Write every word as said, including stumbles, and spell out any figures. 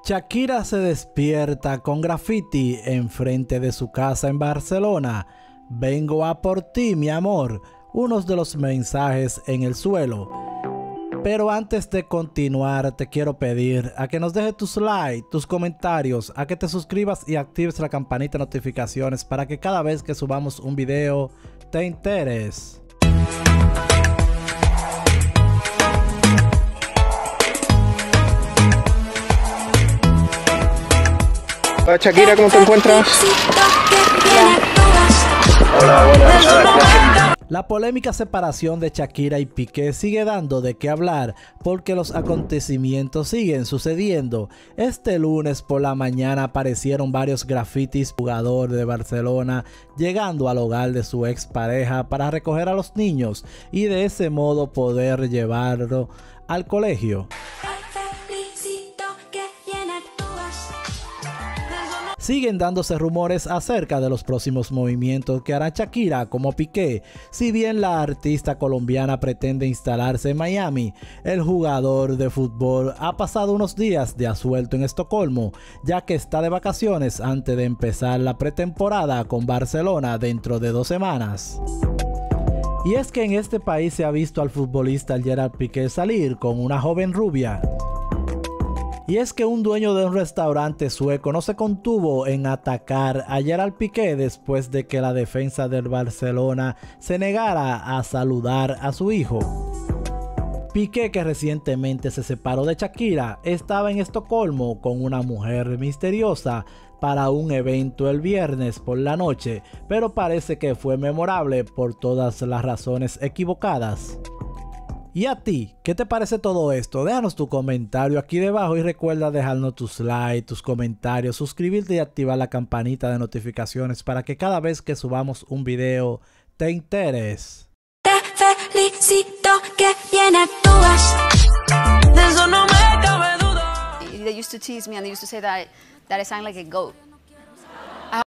Shakira se despierta con graffiti enfrente de su casa en Barcelona. Vengo a por ti, mi amor. Unos de los mensajes en el suelo. Pero antes de continuar, te quiero pedir a que nos dejes tus likes, tus comentarios, a que te suscribas y actives la campanita de notificaciones para que cada vez que subamos un video te enteres. Hola Shakira, ¿cómo te encuentras? Hola, buenas. La polémica separación de Shakira y Piqué sigue dando de qué hablar porque los acontecimientos siguen sucediendo. Este lunes por la mañana aparecieron varios grafitis jugador de Barcelona llegando al hogar de su expareja para recoger a los niños y de ese modo poder llevarlo al colegio. Siguen dándose rumores acerca de los próximos movimientos que hará Shakira como Piqué. Si bien la artista colombiana pretende instalarse en Miami, el jugador de fútbol ha pasado unos días de asuelto en Estocolmo, ya que está de vacaciones antes de empezar la pretemporada con Barcelona dentro de dos semanas. Y es que en este país se ha visto al futbolista Gerard Piqué salir con una joven rubia. Y es que un dueño de un restaurante sueco no se contuvo en atacar a Gerard Piqué después de que la defensa del Barcelona se negara a saludar a su hijo. Piqué, que recientemente se separó de Shakira, estaba en Estocolmo con una mujer misteriosa para un evento el viernes por la noche, pero parece que fue memorable por todas las razones equivocadas. ¿Y a ti? ¿Qué te parece todo esto? Déjanos tu comentario aquí debajo y recuerda dejarnos tus likes, tus comentarios, suscribirte y activar la campanita de notificaciones para que cada vez que subamos un video te enteres. Te felicito que bien actúas. De eso no me cabe duda. They used to tease me and they used to say that, that I sound like a goat.